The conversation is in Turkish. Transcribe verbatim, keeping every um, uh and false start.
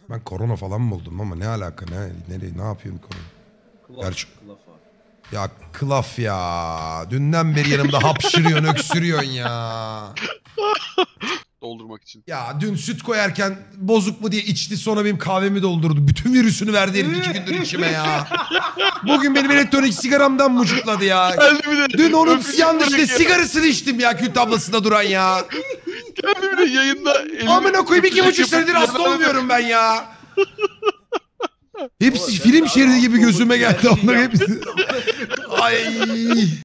Ben korona falan mı oldum ama ne alaka, ne nereye, ne yapıyorsun korona? Klaf, Gerçi... klaf abi. Ya klaf ya. Dünden beri yanımda hapşırıyorsun, öksürüyorsun ya. Doldurmak için. Ya dün süt koyarken bozuk mu diye içti, sonra benim kahvemi doldurdu. Bütün virüsünü verdi herif iki gündür içime ya. Bugün benim elektronik sigaramdan mucukladı ya. Dün onun yanlışlıkla sigarasını içtim ya, kül tablasında duran ya. Kendimi de yayında... Amına koyayım, iki buçuk senedir hasta olmuyorum ben ya. Hepsi film şeridi gibi gözüme geldi onların hepsi. Ay.